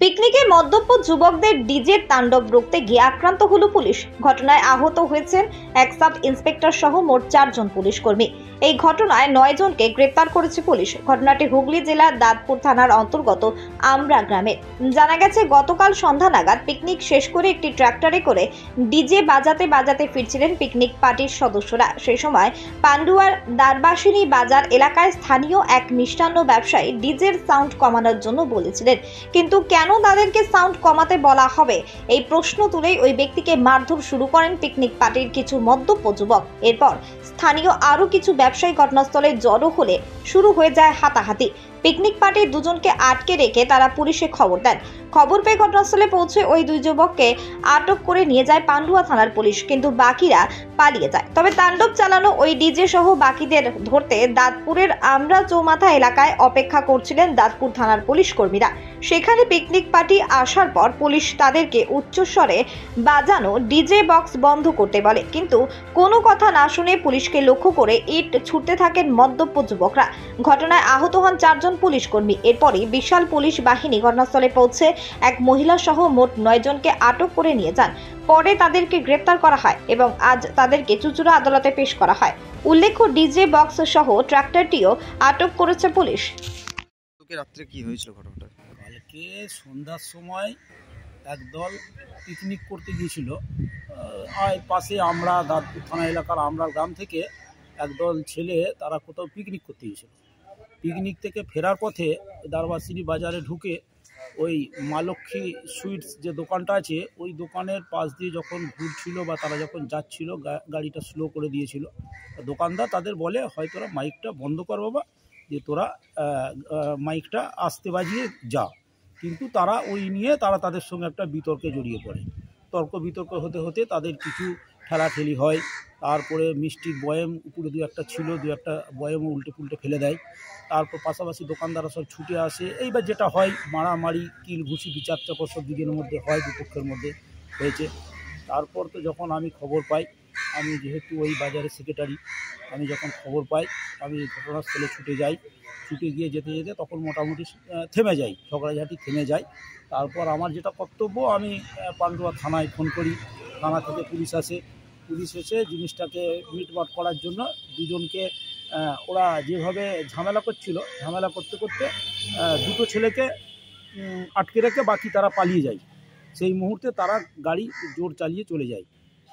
পিকনিকে মদ্যপ যুবকদের ডিজের তাণ্ডব রুখতে গিয়ে আক্রান্ত হলো পুলিশ। ঘটনায় আহত হয়েছেন এক সাব ইন্সপেক্টর সহ মোট 4 জন পুলিশ কর্মী। এই ঘটনায় 9 জনকে গ্রেপ্তার করেছে পুলিশ। ঘটনাটি হুগলি জেলার দাঁতপুর থানার অন্তর্গত আমরা গ্রামে। জানা গেছে, গতকাল সন্ধ্যা নাগাদ পিকনিক শেষ করে একটি ট্রাক্টরে করে ডিজে বাজাতে বাজাতে ফিরছিলেন পিকনিক পার্টির সদস্যরা। সেই সময় পান্ডুয়ার দারবাসিনী বাজার এলাকায় স্থানীয় এক মিষ্টান্ন ব্যবসায়ী ডিজের সাউন্ড কমানোর জন্য বলেছিলেন, কিন্তু কেন তাদেরকে সাউন্ড কমাতে বলা হবে এই প্রশ্ন তুলেই ওই ব্যক্তিকে মারধর শুরু করেন পিকনিক পার্টির কিছু মদ্যপ যুবক। এরপর স্থানীয় আরো কিছু ব্যবসায়ী ঘটনাস্থলে জড়ো হলে শুরু হয়ে যায় হাতাহাতি। পিকনিক পার্টির 2 জনকে আটকে রেখে তারা পুলিশে খবর দেন। খবর পেয়ে ঘটনাস্থলে পৌঁছে ওই 2 যুবককে আটক করে নিয়ে যায় পান্ডুয়া থানার পুলিশ, কিন্তু বাকিরা পালিয়ে যায়। তবে তাণ্ডব চালানো ওই ডিজে সহ বাকিদের ধরতে দাঁতপুরের আমরা চৌমাথা এলাকায় অপেক্ষা করছিলেন দাঁতপুর থানার পুলিশ কর্মীরা। সেখানে পিকনিক পার্টি আসার পর পুলিশ তাদেরকে উচ্চস্বরে বাজানো ডিজে বক্স বন্ধ করতে বলে, কিন্তু কোনো কথা না শুনে পুলিশকে লক্ষ্য করে ইট ছুটতে থাকেন মদ্যপ যুবকরা। ঘটনায় আহত হন 4 জন পুলিশ কর্মী। এরপরই বিশাল পুলিশ বাহিনী ঘটনাস্থলে পৌঁছে এক মহিলা সহ মোট 9 জনকে আটক করে নিয়ে যান। পরে তাদেরকে গ্রেপ্তার করা হয় এবং আজ তাদেরকে চুঁচুড়া আদালতে পেশ করা হয়। উল্লেখ্য, ডিজে বক্স সহ ট্রাক্টরটিও আটক করেছে পুলিশ। রাত্রে কি হয়েছিল ঘটনাটা? কালকে সন্ধ্যার সময় একদল পিকনিক করতে গিয়েছিল পাশে আমরা দাঁতপুর থানা এলাকার আমরা গ্রাম থেকে একদল ছেলে তারা কোথাও পিকনিক করতে গিয়েছিল। পিকনিক থেকে ফেরার পথে দারবাসিনী বাজারে ঢুকে ওই মা লক্ষ্মী সুইটস যে দোকানটা আছে ওই দোকানের পাশ দিয়ে যখন ঘুরছিল বা তারা যখন যাচ্ছিল গাড়িটা স্লো করে দিয়েছিল। দোকানদার তাদের বলে, হয় তোরা মাইকটা বন্ধ কর বাবা, যে তোরা মাইকটা আস্তে বাজিয়ে যা। কিন্তু তারা ওই নিয়ে তাদের সঙ্গে একটা বিতর্কে জড়িয়ে পড়ে। বিতর্ক হতে হতে তাদের কিছু ঠেলাঠেলি হয়। তারপরে মিষ্টির বয়াম উপরে 2-1 ছিল, 2-1 বয়ামও উল্টে পুল্টে ফেলে দেয়। তারপর পাশাপাশি দোকানদাররা সব ছুটে আসে। এইবার যেটা হয়, মারামারি কিল ঘুষি বিচার চাকর সব দিকের মধ্যে হয়, দুপক্ষের মধ্যে হয়েছে। তারপর তো যখন আমি খবর পাই, আমি যেহেতু ওই বাজারের সেক্রেটারি, আমি যখন খবর পাই আমি ঘটনাস্থলে ছুটে যাই। ছুটে গিয়ে যেতে যেতে তখন মোটামুটি থেমে যাই, ঝগড়াঝাটি থেমে যায়। তারপর আমার যেটা কর্তব্য, আমি পান্ডুয়া থানায় ফোন করি। থানা থেকে পুলিশ আসে। পুলিশ এসে জিনিসটাকে মিটমাট করার জন্য 2 জনকে ওরা যেভাবে ঝামেলা করতে করতে 2 ছেলেকে আটকে রেখে বাকি তারা পালিয়ে যায়। সেই মুহূর্তে তারা গাড়ি জোর চালিয়ে চলে যায়।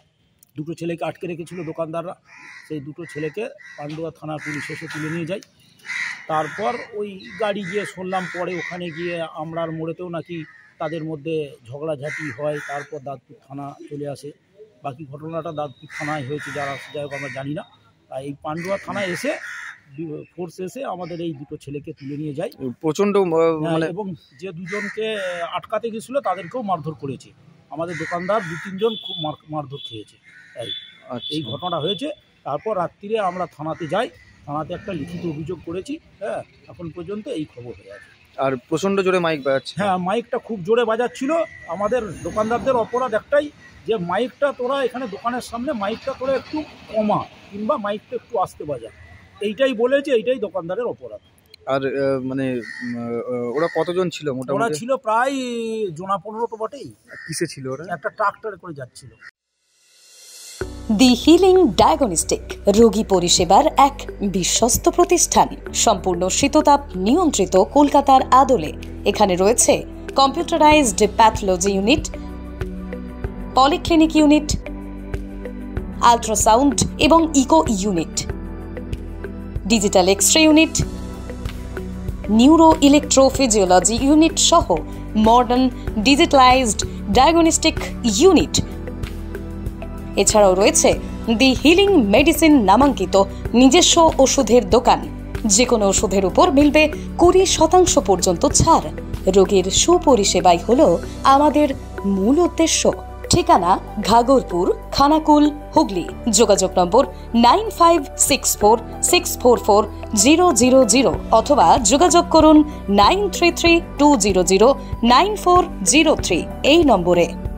2 ছেলেকে আটকে রেখেছিল দোকানদাররা। সেই 2 ছেলেকে পান্ডুয়া থানার পুলিশ এসে তুলে নিয়ে যায়। তারপর ওই গাড়ি গিয়ে শুনলাম পরে ওখানে গিয়ে আমরার মোড়েতেও নাকি তাদের মধ্যে ঝগড়াঝাটি হয়। তারপর দাঁতপুর থানা চলে আসে। বাকি ঘটনাটা দাঁতপুর থানায় হয়েছে, যাই হোক আমরা জানি না। তাই এই পান্ডুয়া থানায় এসে ফোর্স এসে আমাদের এই 2 ছেলেকে তুলে নিয়ে যায় প্রচণ্ড এবং যে 2 জনকে আটকাতে গেছিল তাদেরকেও মারধর করেছে। আমাদের দোকানদার 2-3 জন খুব মারধর খেয়েছে। তাই এই ঘটনাটা হয়েছে। তারপর রাত্রিরে আমরা থানাতে যাই, থানাতে একটা লিখিত অভিযোগ করেছি। এখন পর্যন্ত এই খবর হয়ে আছে। আর প্রচণ্ড জোরে মাইক বাজাচ্ছে। হ্যাঁ, মাইকটা খুব জোরে বাজাচ্ছিল। আমাদের দোকানদারদের অপরাধ একটাই, যে মাইকটা তোরা এখানে দোকানের সামনে মাইকটা তোরা একটু কমা, কিংবা মাইকটা একটু আস্তে বাজা, এইটাই বলেছে। এইটাই দোকানদারের অপরাধ। আর ওরা কতজন ছিল? ওরা ছিল প্রায় 15 তো বটেই। কিসে ছিল ওরা? একটা ট্রাক্টরে করে যাচ্ছিল। দি হিলিং ডায়াগনস্টিক রোগী পরিষেবার এক বিশ্বস্ত প্রতিষ্ঠান, সম্পূর্ণ শীততাপ নিয়ন্ত্রিত, কলকাতার আদলে। এখানে রয়েছে computerised pathology unit, polyclinic unit, ultrasound এবং echo unit, digital X-ray unit, neuro electrophysiology unit সহ মডার্ন ডিজিটালাইজড ডায়াগনস্টিক ইউনিট। এছাড়াও রয়েছে দি হিলিং মেডিসিন নামাঙ্কিত নিজস্ব ওষুধের দোকান। যে কোনো ওষুধের উপর মিলবে 20% পর্যন্ত ছাড়। রোগীর সুপরিষেবাই হলো আমাদের মূল উদ্দেশ্য। ঠিকানা ঘাগরপুর, খানাকুল, হুগলি। যোগাযোগ নম্বর 9564644000 অথবা যোগাযোগ করুন 9332009403 এই নম্বরে।